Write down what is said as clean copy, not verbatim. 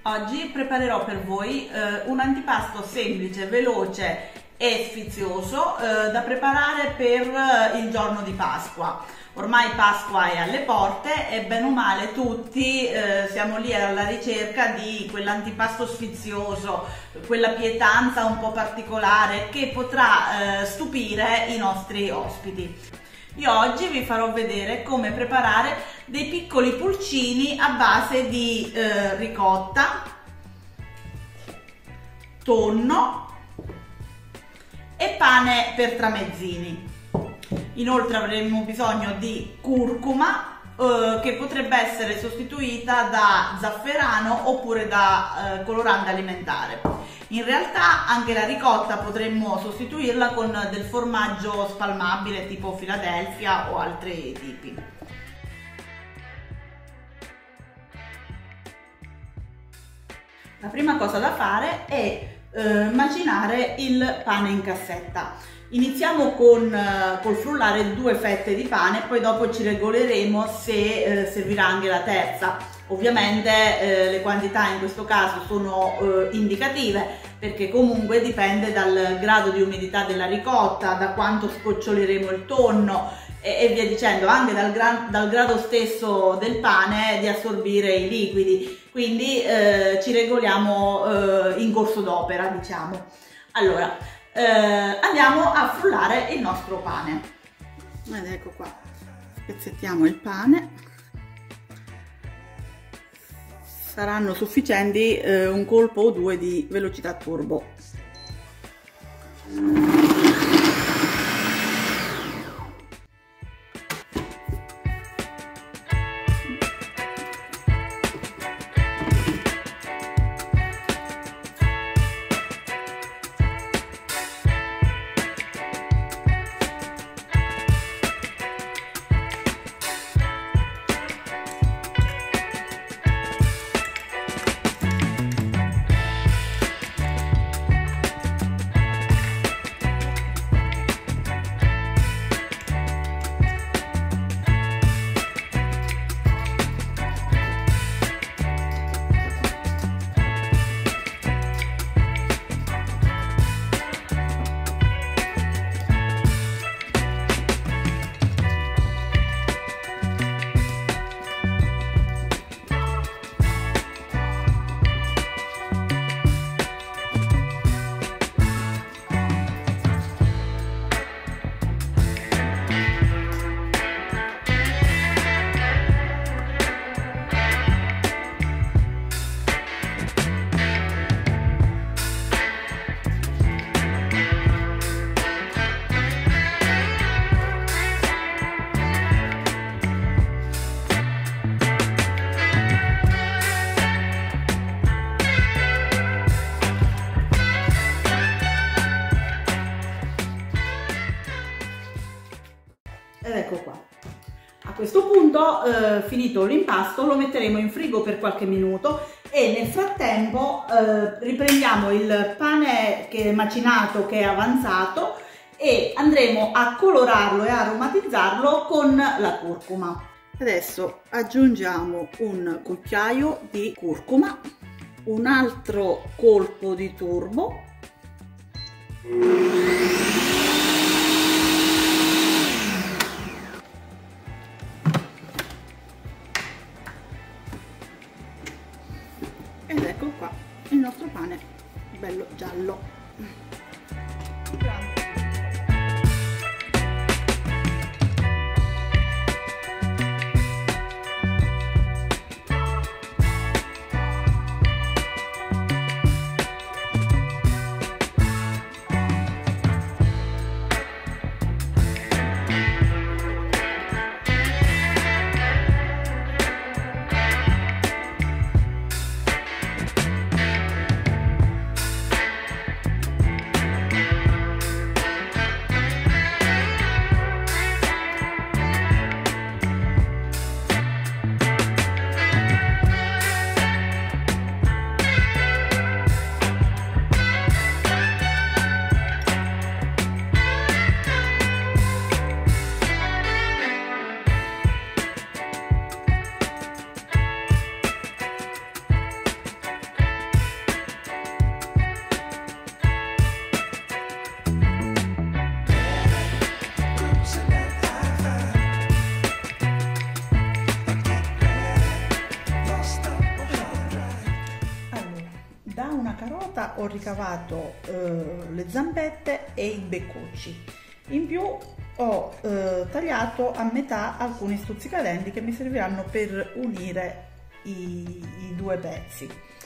Oggi preparerò per voi un antipasto semplice, veloce e sfizioso da preparare per il giorno di Pasqua. Ormai Pasqua è alle porte e bene o male tutti siamo lì alla ricerca di quell'antipasto sfizioso, quella pietanza un po' particolare che potrà stupire i nostri ospiti. Io oggi vi farò vedere come preparare dei piccoli pulcini a base di ricotta, tonno e pane per tramezzini. Inoltre avremo bisogno di curcuma che potrebbe essere sostituita da zafferano oppure da colorante alimentare. In realtà anche la ricotta potremmo sostituirla con del formaggio spalmabile tipo Philadelphia o altri tipi. La prima cosa da fare è macinare il pane in cassetta. Iniziamo col frullare 2 fette di pane, poi dopo ci regoleremo se servirà anche la terza. Ovviamente le quantità in questo caso sono indicative, perché comunque dipende dal grado di umidità della ricotta, da quanto scoccioleremo il tonno e via dicendo, anche dal grado stesso del pane di assorbire i liquidi. Quindi ci regoliamo in corso d'opera, diciamo. Allora, andiamo a frullare il nostro pane. Ed ecco qua, spezzettiamo il pane. Saranno sufficienti un colpo o 2 di velocità turbo. Ed ecco qua. A questo punto, finito l'impasto, lo metteremo in frigo per qualche minuto e nel frattempo riprendiamo il pane che è macinato, che è avanzato, e andremo a colorarlo e aromatizzarlo con la curcuma. Adesso aggiungiamo un cucchiaio di curcuma, un altro colpo di turbo, ed ecco qua il nostro pane bello giallo. sopra ho ricavato le zampette e i beccucci. In più ho tagliato a metà alcuni stuzzicadenti che mi serviranno per unire i due pezzi.